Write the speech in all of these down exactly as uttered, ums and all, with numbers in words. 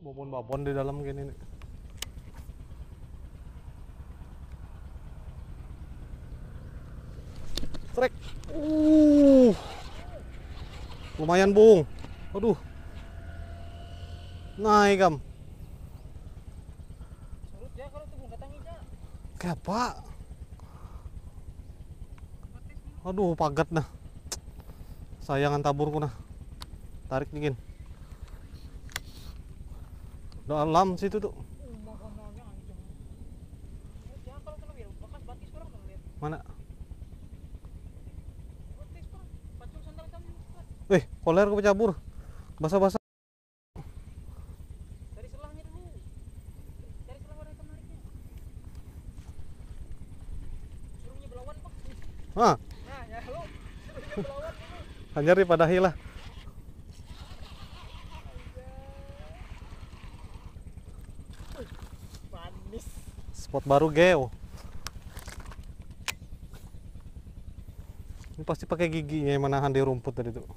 babon-babon di dalam gini nih. Trek. Uh. Lumayan, Bung. Aduh. Naik, Kam. Surut ya kalau tuh Bung datangi ya. Kayak apa? Aduh, pagat nah. Sayangan taburku nah. Tarik dingin. Dalam situ tuh. Mana? Eh, koler ke cabur. Basah-basah. Dari selahnya dulu. Dari selah wadah kemarinnya. Suruhnya belawan, Pak. Hah, Nah, ya lu. Suruhnya belawan dulu. anjir dipadahi lah. Manis. Spot baru geo. Ini pasti pakai giginya yang menahan di rumput tadi tuh.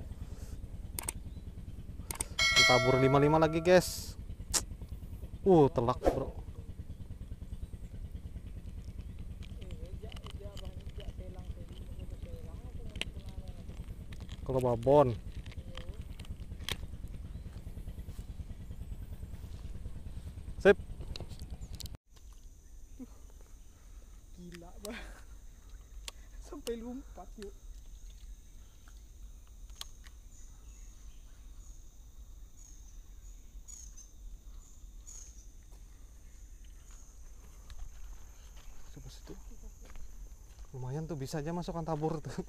Tabur lima lima lagi, guys. Uh, telak, bro. Kalau babon. Sip. Gila, Bang. Sampai lompat yuk. Coba situ. Lumayan tuh, bisa aja masukkan tabur tuh.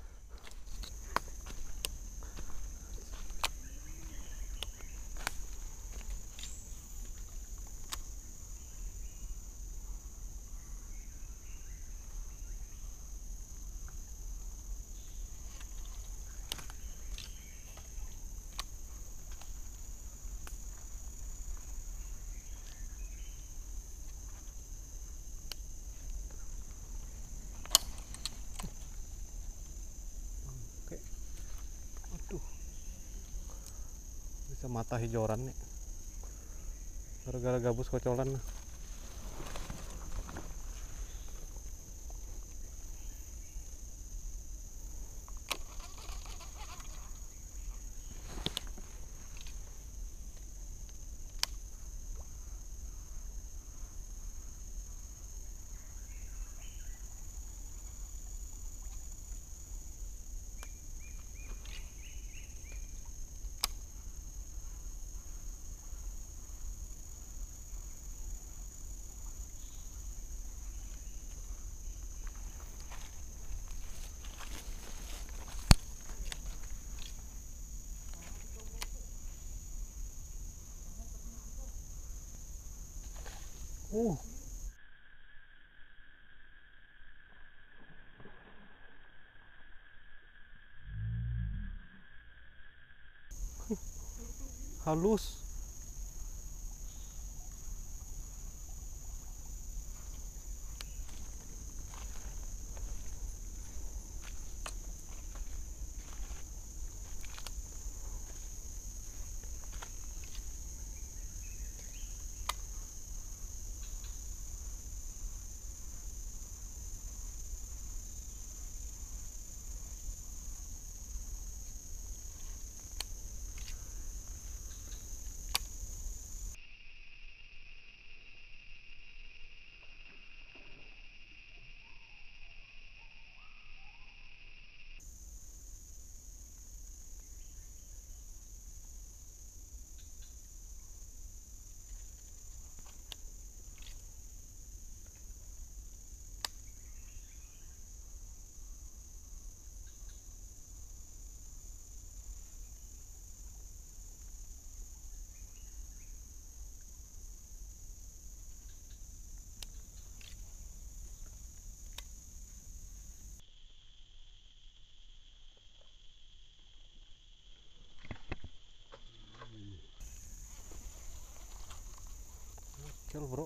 Oke. Aduh. Bisa mata hijauan nih. Gara-gara gabus kocolan. Uh. Halus. Kecil, bro.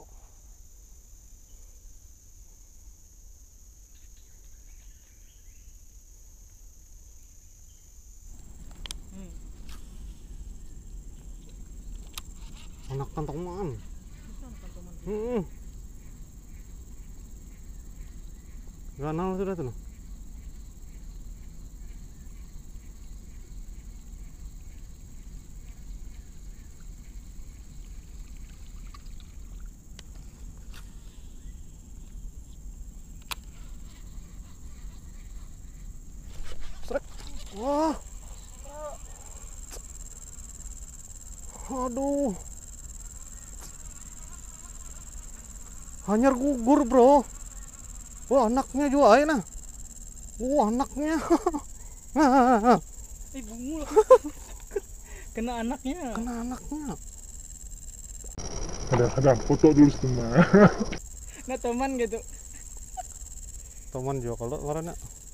Hmm. anak kantongan. Bisa anak teman. Hmm. Ganal sudah tuh. Srek. Wah. Aduh. Hanyar gugur, bro. Wah, anaknya juga aja nah. Wah, anaknya. Eh, bungul. Kena anaknya. Kena anaknya. Ada ada foto dulu semua. Nah, teman gitu. Teman juga kalau warna.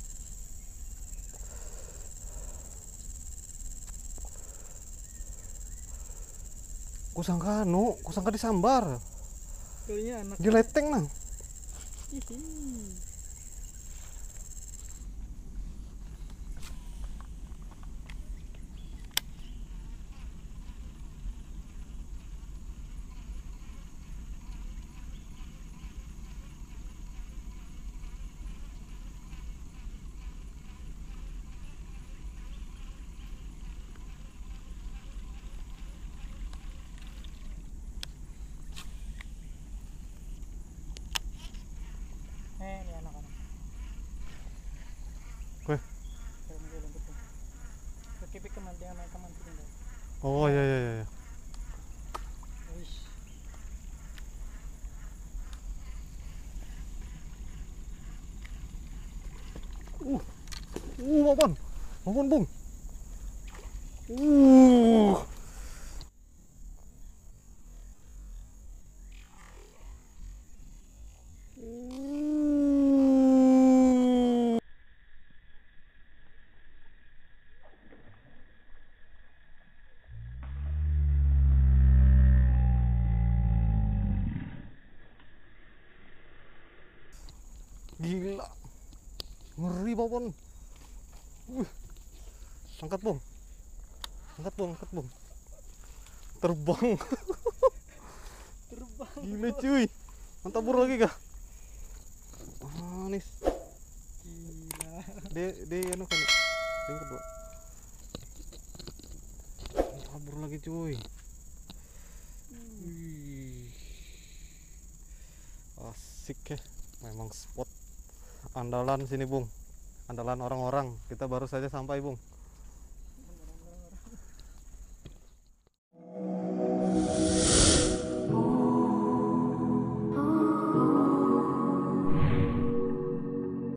Kusangka no, kusangka disambar. Kayaknya anak. Dileteng nah. Hihi. Eh, ini anak-anak. Weh. Dalam dalam betul. Kekipik keman dengan main keman tinggal. Oh iya iya iya. Wih. Uh, uh, Babon, Babon bung. Uh. Gila, ngeri Babon. Uh. Angkat bung, angkat bung, angkat bung. Terbang. Terbang. Gila cuy, mantabur lagi kah? Manis. Gila. De de anu kan, yang kedua. Mantabur lagi cuy. Wih. Asik ya, memang spot andalan sini bung, andalan orang-orang. Kita baru saja sampai bung.